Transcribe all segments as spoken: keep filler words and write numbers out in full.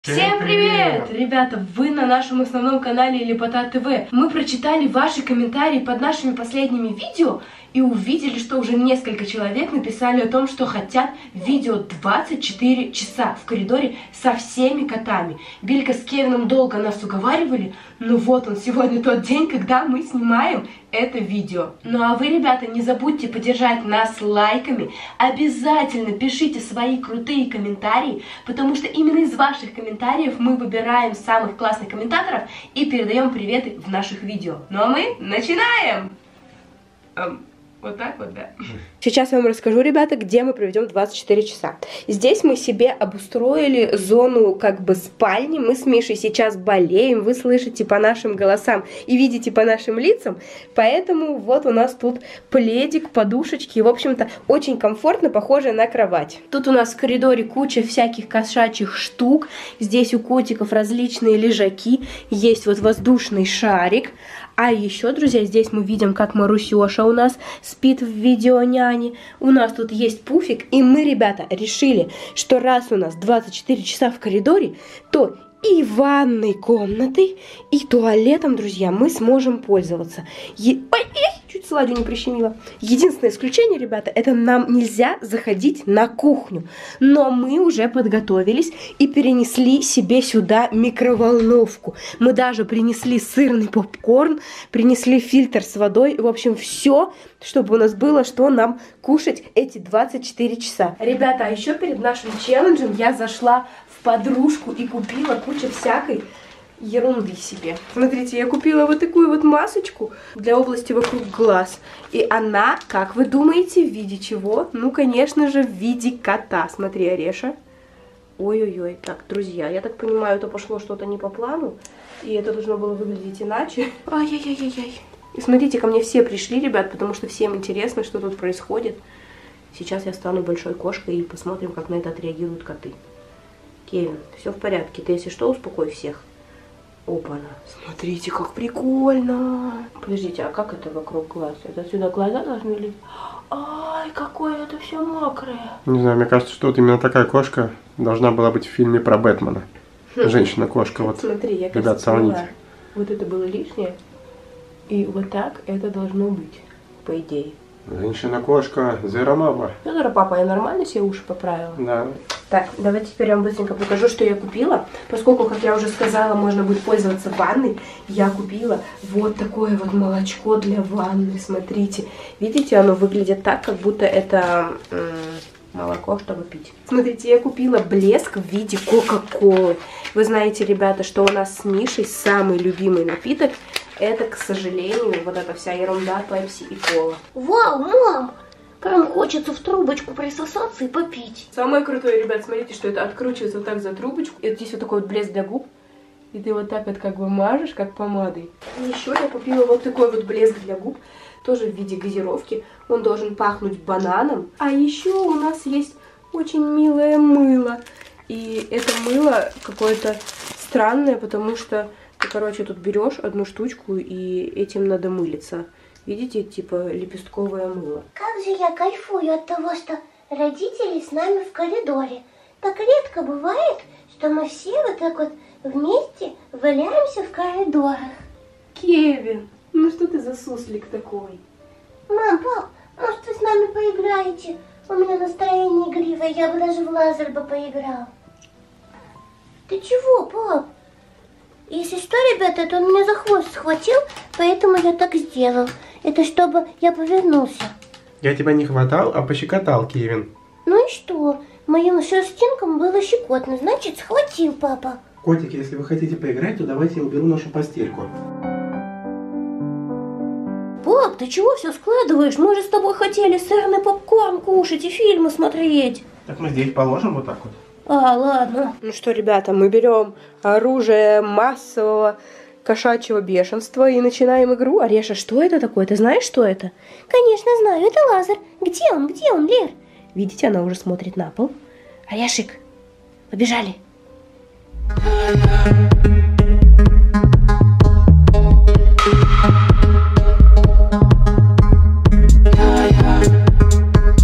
Всем привет! Ребята, вы на нашем основном канале Лепота ТВ. Мы прочитали ваши комментарии под нашими последними видео и увидели, что уже несколько человек написали о том, что хотят видео двадцать четыре часа в коридоре со всеми котами. Билька с Кевином долго нас уговаривали, но вот он, сегодня тот день, когда мы снимаем это видео. Ну а вы, ребята, не забудьте поддержать нас лайками. Обязательно пишите свои крутые комментарии, потому что именно из ваших комментариев мы выбираем самых классных комментаторов и передаем приветы в наших видео. Ну а мы начинаем! Вот так вот, да. Сейчас я вам расскажу, ребята, где мы проведем двадцать четыре часа. Здесь мы себе обустроили зону как бы спальни. Мы с Мишей сейчас болеем, вы слышите по нашим голосам и видите по нашим лицам. Поэтому вот у нас тут пледик, подушечки. В общем-то, очень комфортно, похоже на кровать. Тут у нас в коридоре куча всяких кошачьих штук. Здесь у котиков различные лежаки. Есть вот воздушный шарик. А еще, друзья, здесь мы видим, как Марусёша у нас спит в видео няни. У нас тут есть пуфик, и мы, ребята, решили, что раз у нас двадцать четыре часа в коридоре, то и ванной комнатой, и туалетом, друзья, мы сможем пользоваться. Е... Ой, эй, чуть Сладю не прищемила. Единственное исключение, ребята, это нам нельзя заходить на кухню. Но мы уже подготовились и перенесли себе сюда микроволновку. Мы даже принесли сырный попкорн, принесли фильтр с водой. В общем, все, чтобы у нас было, что нам кушать эти двадцать четыре часа. Ребята, а еще перед нашим челленджем я зашла в подружку и купила кучу всякой ерунды себе. Смотрите, я купила вот такую вот масочку для области вокруг глаз. И она, как вы думаете, в виде чего? Ну, конечно же, в виде кота. Смотри, Ореша. Ой-ой-ой. Так, друзья, я так понимаю, это пошло что-то не по плану. И это должно было выглядеть иначе. Ай-яй-яй-яй-яй. И смотрите, ко мне все пришли, ребят, потому что всем интересно, что тут происходит. Сейчас я стану большой кошкой и посмотрим, как на это отреагируют коты. Кевин, все в порядке. Ты, если что, успокой всех. Опа-на. Смотрите, как прикольно. Подождите, а как это вокруг глаз? Это отсюда глаза должны лить? Ай, какое это все мокрое. Не знаю, мне кажется, что вот именно такая кошка должна была быть в фильме про Бэтмена. Женщина-кошка. Вот. Смотри, я, ребят, сравните. Вот это было лишнее. И вот так это должно быть, по идее. Женщина-кошка, зеромаба. Ну, дура, папа, я нормально себе уши поправила? Да. Так, давайте теперь я вам быстренько покажу, что я купила. Поскольку, как я уже сказала, можно будет пользоваться ванной, я купила вот такое вот молочко для ванны. Смотрите, видите, оно выглядит так, как будто это молоко, чтобы пить. Смотрите, я купила блеск в виде кока-колы. Вы знаете, ребята, что у нас с Мишей самый любимый напиток — это, к сожалению, вот эта вся ерунда пепси и кола. Вау, мам! Прям хочется в трубочку присосаться и попить. Самое крутое, ребят, смотрите, что это откручивается вот так за трубочку. И вот здесь вот такой вот блеск для губ. И ты вот так вот как бы мажешь, как помадой. И еще я купила вот такой вот блеск для губ. Тоже в виде газировки. Он должен пахнуть бананом. А еще у нас есть очень милое мыло. И это мыло какое-то странное, потому что ты, короче, тут берешь одну штучку и этим надо мылиться. Видите, типа лепестковое мыло. Как же я кайфую от того, что родители с нами в коридоре. Так редко бывает, что мы все вот так вот вместе валяемся в коридорах. Кевин, ну что ты за суслик такой? Мам, пап, может вы с нами поиграете? У меня настроение игривое, я бы даже в лазер бы поиграл. Ты чего, пап? Если что, ребята, это он меня за хвост схватил, поэтому я так сделал. Это чтобы я повернулся. Я тебя не хватал, а пощекотал, Кевин. Ну и что? Моим шерстинкам было щекотно, значит, схватил папа. Котики, если вы хотите поиграть, то давайте я уберу нашу постельку. Пап, ты чего все складываешь? Мы же с тобой хотели сырный попкорн кушать и фильмы смотреть. Так мы здесь положим вот так вот. А, ладно. Ну что, ребята, мы берем оружие массового кошачьего бешенства и начинаем игру. Ореша, что это такое? Ты знаешь, что это? Конечно знаю, это лазер. Где он? Где он, Лер? Видите, она уже смотрит на пол. Орешек, побежали.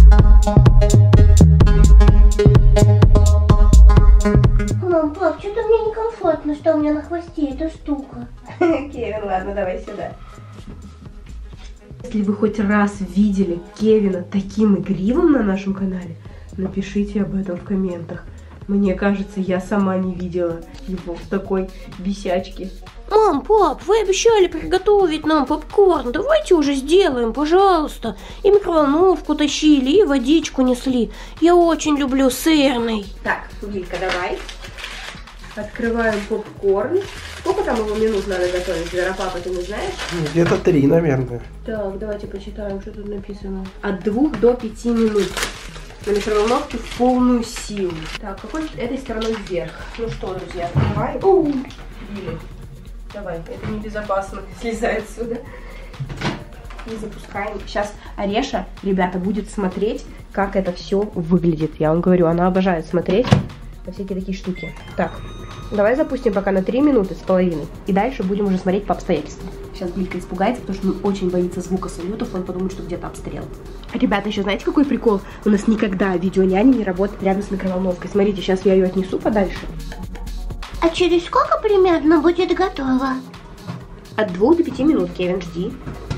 Мам, пап, что-то мне мне некомфортно, что у меня на хвосте эта штука. Кевин, ладно, давай сюда. Если вы хоть раз видели Кевина таким игривым на нашем канале, напишите об этом в комментах. Мне кажется, я сама не видела его в такой бесячке. Мам, пап, вы обещали приготовить нам попкорн. Давайте уже сделаем, пожалуйста. И микроволновку тащили, и водичку несли. Я очень люблю сырный. Так, Лилька, давай. Открываем попкорн. Сколько там его минут надо готовить, Зверопапа, ты не знаешь? Где-то три, наверное. Так, давайте почитаем, что тут написано. От двух до пяти минут. На микроволновке в полную силу. Так, какой этой стороной вверх. Ну что, друзья, открываем. Оу, Лили, давай, это небезопасно. Слезай отсюда. И запускаем. Сейчас Ореша, ребята, будет смотреть, как это все выглядит. Я вам говорю, она обожает смотреть на всякие такие штуки. Так, давай запустим пока на три минуты с половиной. И дальше будем уже смотреть по обстоятельствам. Сейчас Билька испугается, потому что он очень боится звука салютов, он подумает, что где-то обстрел. Ребята, еще знаете, какой прикол? У нас никогда видеоняня не работает рядом с микроволновкой. Смотрите, сейчас я ее отнесу подальше. А через сколько примерно будет готово? От двух до пяти минут, Кевин, жди.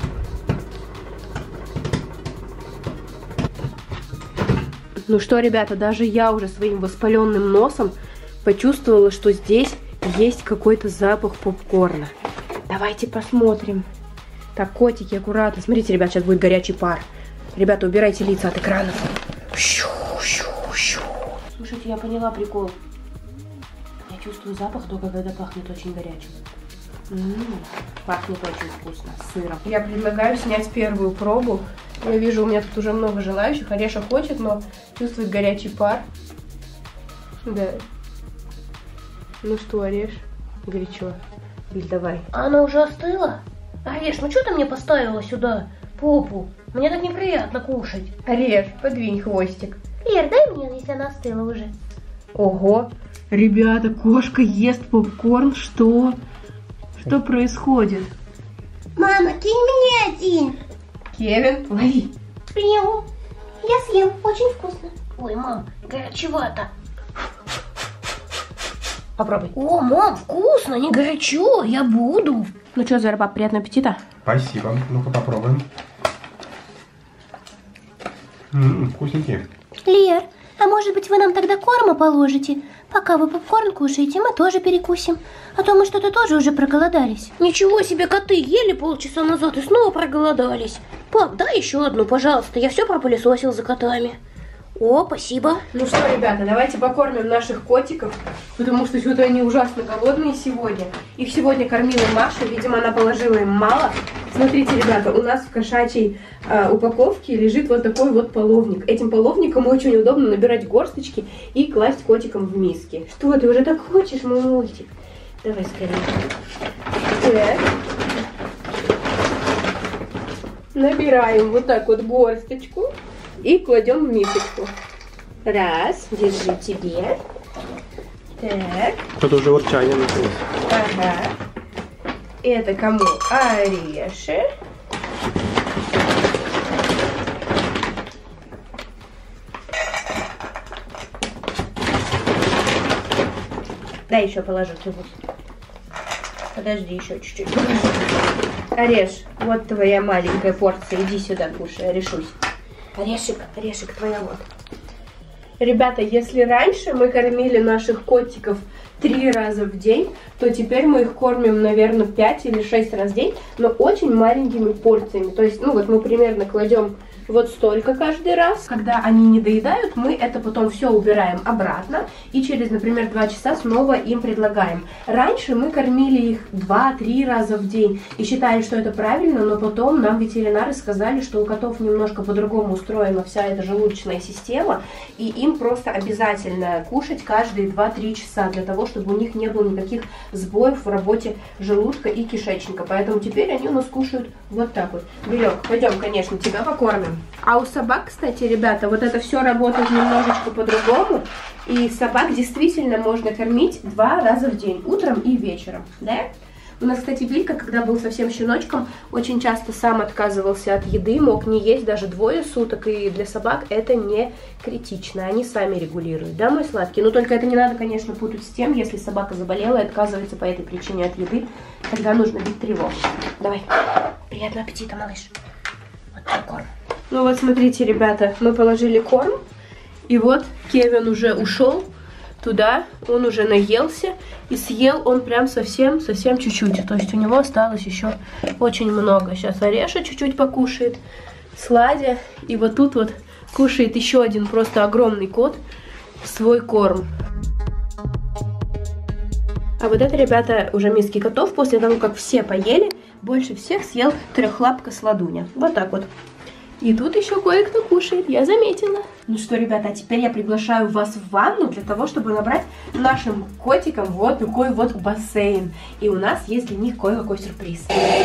Ну что, ребята, даже я уже своим воспаленным носом почувствовала, что здесь есть какой-то запах попкорна. Давайте посмотрим. Так, котики, аккуратно. Смотрите, ребят, сейчас будет горячий пар. Ребята, убирайте лица от экранов. Слушайте, я поняла прикол. Я чувствую запах только когда пахнет очень горячим. М-м-м, пахнет очень вкусно, с сыром. Я предлагаю снять первую пробу. Я вижу, у меня тут уже много желающих. Ореша хочет, но чувствует горячий пар. Да. Ну что, Ореш? Горячо. Биль, давай. Она уже остыла? Ореш, ну что ты мне поставила сюда попу? Мне так неприятно кушать. Ореш, подвинь хвостик. Лер, дай мне, если она остыла уже. Ого! Ребята, кошка ест попкорн. Что? Что происходит? Мама, кинь мне один. Кевин, лови. Принял. Я съем. Очень вкусно. Ой, мам, горячевато. Попробуй. О, мам, вкусно, не горячо, я буду. Ну что, Зверопап, приятного аппетита. Спасибо. Ну-ка попробуем. М-м, вкусненькие. Лер, а может быть вы нам тогда корма положите? Пока вы попкорн кушаете, мы тоже перекусим. А то мы что-то тоже уже проголодались. Ничего себе, коты ели полчаса назад и снова проголодались. Пап, дай еще одну, пожалуйста. Я все пропылесосил за котами. О, спасибо. Ну что, ребята, давайте покормим наших котиков, потому что что-то они ужасно голодные сегодня. Их сегодня кормила Маша, видимо, она положила им мало. Смотрите, ребята, у нас в кошачьей э, упаковке лежит вот такой вот половник. Этим половником очень удобно набирать горсточки и класть котикам в миски. Что, ты уже так хочешь, мой мультик? Давай скорее. Так. Набираем вот так вот горсточку. И кладем в мисочку. Раз, держи тебе. Так. Тут уже урчание началось. Ага. Это кому? Ореше. Дай еще положу чуть-чуть. Подожди еще чуть-чуть. Ореш, вот твоя маленькая порция. Иди сюда, кушай, орешусь. Орешек, орешек, твоя вот. Ребята, если раньше мы кормили наших котиков три раза в день, то теперь мы их кормим, наверное, пять или шесть раз в день, но очень маленькими порциями. То есть, ну вот мы примерно кладем вот столько каждый раз. Когда они не доедают, мы это потом все убираем обратно и через, например, два часа снова им предлагаем. Раньше мы кормили их два-три раза в день и считали, что это правильно, но потом нам ветеринары сказали, что у котов немножко по-другому устроена вся эта желудочная система, и им просто обязательно кушать каждые два-три часа для того, чтобы у них не было никаких сбоев в работе желудка и кишечника. Поэтому теперь они у нас кушают вот так вот. Белек, пойдем, конечно, тебя покормим. А у собак, кстати, ребята, вот это все работает немножечко по-другому. И собак действительно можно кормить два раза в день, утром и вечером, да? У нас, кстати, Вилька, когда был совсем щеночком, очень часто сам отказывался от еды, мог не есть даже двое суток, и для собак это не критично, они сами регулируют, да, мой сладкий? Но только это не надо, конечно, путать с тем, если собака заболела и отказывается по этой причине от еды, тогда нужно бить тревогу. Давай, приятного аппетита, малыш. Вот твой корм. Ну вот, смотрите, ребята, мы положили корм, и вот Кевин уже ушел туда, он уже наелся, и съел он прям совсем-совсем чуть-чуть. То есть у него осталось еще очень много. Сейчас Ореша чуть-чуть покушает, Сладя, и вот тут вот кушает еще один просто огромный кот свой корм. А вот это, ребята, уже миски котов. После того, как все поели, больше всех съел трехлапка Сладуня. Вот так вот. И тут еще кое-кто кушает, я заметила. Ну что, ребята, а теперь я приглашаю вас в ванну для того, чтобы набрать нашим котикам вот такой вот бассейн. И у нас есть для них кое-какой сюрприз.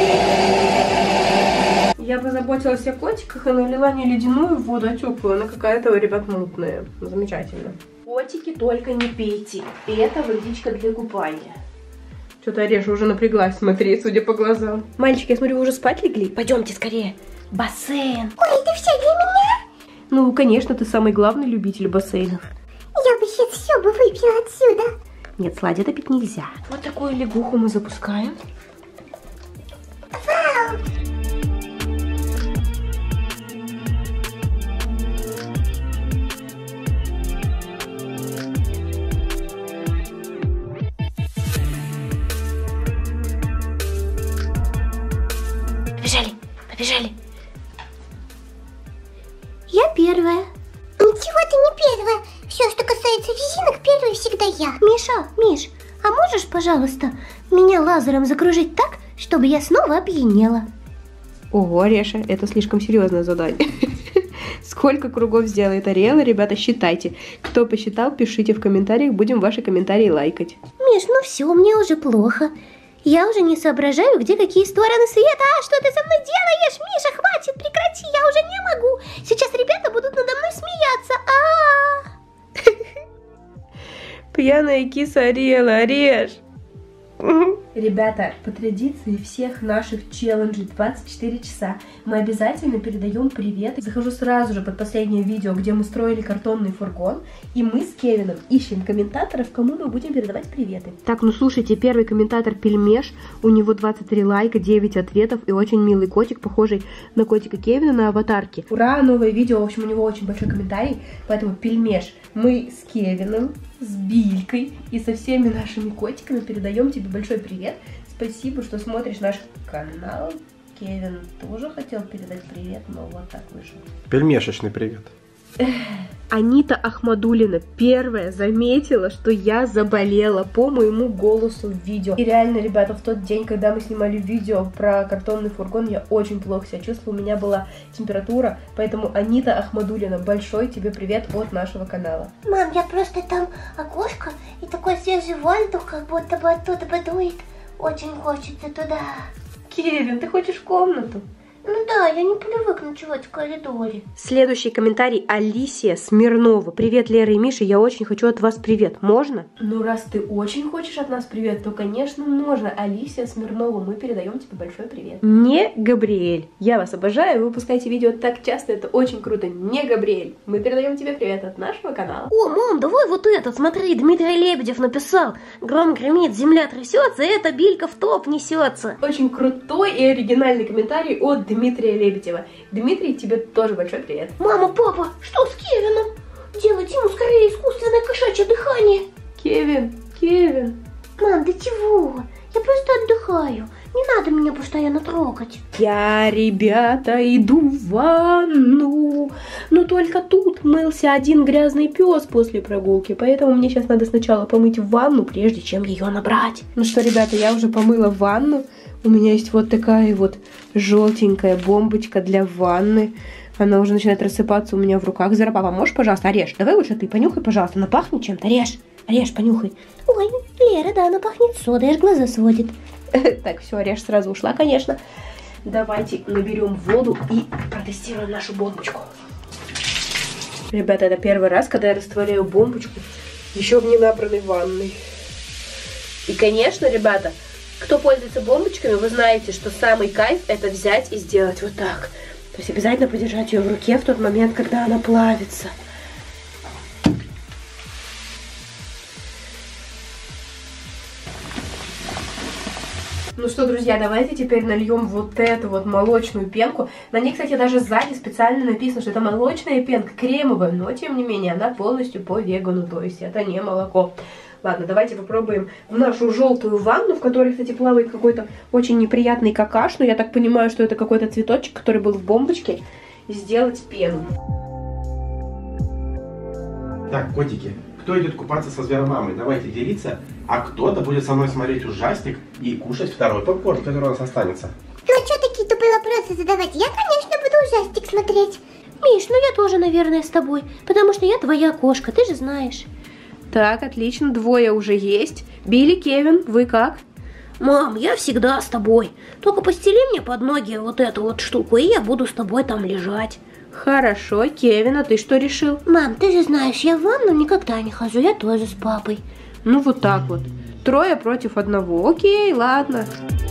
Я позаботилась о котиках и налила не ледяную воду, а теплую. Она какая-то, ребят, мутная. Замечательно. Котики, только не пейте. И это водичка для купания. Что-то Ореша уже напряглась, смотри, судя по глазам. Мальчики, я смотрю, вы уже спать легли? Пойдемте скорее. Бассейн. Ой, это все для меня? Ну, конечно, ты самый главный любитель бассейнов. Я бы сейчас все бы выпила отсюда. Нет, Слади, это пить нельзя. Вот такую лягуху мы запускаем. Вау! Побежали, побежали. Я первая. Ничего ты не первая. Все, что касается резинок, первой всегда я. Миша, Миш, а можешь, пожалуйста, меня лазером закружить так, чтобы я снова опьянела? Ого, Ореша, это слишком серьезное задание. Сколько кругов сделает Ариэла, ребята, считайте. Кто посчитал, пишите в комментариях, будем ваши комментарии лайкать. Миш, ну все, мне уже плохо. Я уже не соображаю, где какие стороны света. А, что ты со мной делаешь? Миша, хватит, прекрати, я уже не могу. Сейчас ребята будут надо мной смеяться. А-а-а. Пьяная киса Ариэла, Ореш. Ребята, по традиции всех наших челленджей двадцать четыре часа мы обязательно передаем привет. Захожу сразу же под последнее видео, где мы строили картонный фургон, и мы с Кевином ищем комментаторов, кому мы будем передавать приветы. Так, ну слушайте, первый комментатор Пельмеш, у него двадцать три лайка, девять ответов и очень милый котик, похожий на котика Кевина на аватарке. Ура, новое видео, в общем, у него очень большой комментарий, поэтому Пельмеш, мы с Кевином, с Билькой и со всеми нашими котиками передаем тебе большой привет. Спасибо, что смотришь наш канал. Кевин тоже хотел передать привет, но вот так вышло. Пельмешечный привет. Анита Ахмадулина первая заметила, что я заболела по моему голосу в видео. И реально, ребята, в тот день, когда мы снимали видео про картонный фургон, я очень плохо себя чувствовала, у меня была температура, поэтому, Анита Ахмадулина, большой тебе привет от нашего канала. Мам, я просто там окошко, и такой свежий воздух, как будто бы оттуда подует. Очень хочется туда. Кевин, ты хочешь в комнату? Ну да, я не привык ночевать в коридоре. Следующий комментарий Алисия Смирнова. Привет, Лера и Миша, я очень хочу от вас привет. Можно? Ну, раз ты очень хочешь от нас привет, то, конечно, можно. Алисия Смирнова, мы передаем тебе большой привет. Не Габриэль. Я вас обожаю, вы выпускаете видео так часто, это очень круто. Не Габриэль. Мы передаем тебе привет от нашего канала. О, мам, давай вот это, смотри, Дмитрий Лебедев написал. Гром гремит, земля трясется, и эта Билька в топ несется. Очень крутой и оригинальный комментарий от Дмитрия. Дмитрия Лебедева. Дмитрий, тебе тоже большой привет. Мама, папа, что с Кевином? Делать ему скорее искусственное кошачье дыхание. Кевин, Кевин. Мам, да чего? Я просто отдыхаю. Не надо меня постоянно трогать. Я, ребята, иду в ванну. Но только тут мылся один грязный пес после прогулки, поэтому мне сейчас надо сначала помыть ванну, прежде чем ее набрать. Ну что, ребята, я уже помыла ванну. У меня есть вот такая вот желтенькая бомбочка для ванны. Она уже начинает рассыпаться у меня в руках. Зара, папа, можешь, пожалуйста, Ореш? Давай лучше ты понюхай, пожалуйста. Она пахнет чем-то. Ореш, Ореш, понюхай. Ой, Лера, да, она пахнет содой, аж глаза сводит. Так, все, Ореш сразу ушла, конечно. Давайте наберем воду и протестируем нашу бомбочку. Ребята, это первый раз, когда я растворяю бомбочку еще в ненабранной ванной. И, конечно, ребята, Кто пользуется бомбочками, вы знаете, что самый кайф это взять и сделать вот так. То есть обязательно подержать ее в руке в тот момент, когда она плавится. Ну что, друзья, давайте теперь нальем вот эту вот молочную пенку. На ней, кстати, даже сзади специально написано, что это молочная пенка, кремовая, но тем не менее она полностью по вегану, то есть это не молоко. Ладно, давайте попробуем в нашу желтую ванну, в которой, кстати, плавает какой-то очень неприятный какаш, но я так понимаю, что это какой-то цветочек, который был в бомбочке, и сделать пену. Так, котики, кто идет купаться со зверомамой? Давайте делиться, а кто-то будет со мной смотреть ужастик и кушать второй попкорн, который у нас останется. Ну а что такие тупые вопросы задавать? Я, конечно, буду ужастик смотреть. Миш, ну я тоже, наверное, с тобой, потому что я твоя кошка, ты же знаешь. Так, отлично, двое уже есть. Билли, Кевин, вы как? Мам, я всегда с тобой. Только постели мне под ноги вот эту вот штуку, и я буду с тобой там лежать. Хорошо, Кевин, а ты что решил? Мам, ты же знаешь, я в ванну никогда не хожу, я тоже с папой. Ну вот так вот. Трое против одного. Окей, ладно.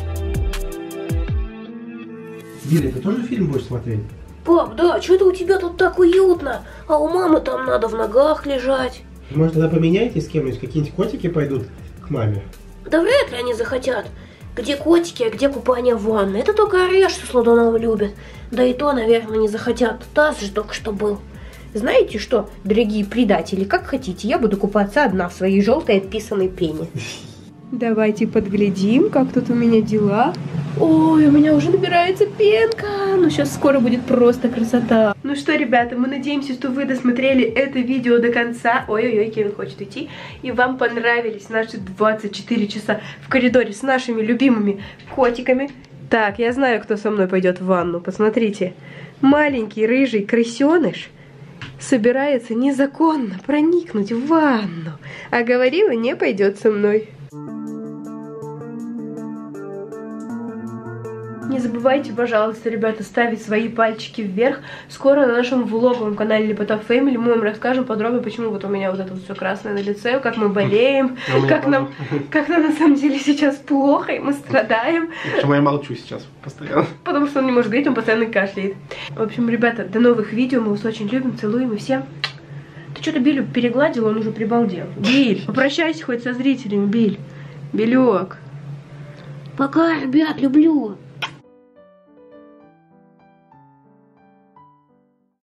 Билли, ты тоже фильм будешь смотреть? Пап, да, что-то у тебя тут так уютно, а у мамы там надо в ногах лежать. Может, тогда поменяйтесь с кем-нибудь, какие-нибудь котики пойдут к маме? Да вряд ли они захотят. Где котики, а где купание в ванной? Это только Орешка с Ладуном любит. Да и то, наверное, не захотят. Таз же только что был. Знаете что, дорогие предатели, как хотите, я буду купаться одна в своей желтой отписанной пене. Давайте подглядим, как тут у меня дела. Ой, у меня уже набирается пенка. Ну, сейчас скоро будет просто красота. Ну что, ребята, мы надеемся, что вы досмотрели это видео до конца. Ой-ой-ой, Кевин хочет уйти. И вам понравились наши двадцать четыре часа в коридоре с нашими любимыми котиками. Так, я знаю, кто со мной пойдет в ванну. Посмотрите. Маленький рыжий крысеныш собирается незаконно проникнуть в ванну. А говорила, не пойдет со мной. Не забывайте, пожалуйста, ребята, ставить свои пальчики вверх. Скоро на нашем влоговом канале Лепота Фэмили мы вам расскажем подробно, почему вот у меня вот это вот все красное на лице, как мы болеем, как нам, как нам на самом деле сейчас плохо, и мы страдаем. Почему я молчу сейчас постоянно? Потому что он не может говорить, он постоянно кашляет. В общем, ребята, до новых видео, мы вас очень любим, целуем и всем. Ты что-то Билю перегладил, он уже прибалдел. Биль, попрощайся хоть со зрителями, Биль. Билек. Пока, ребят, люблю.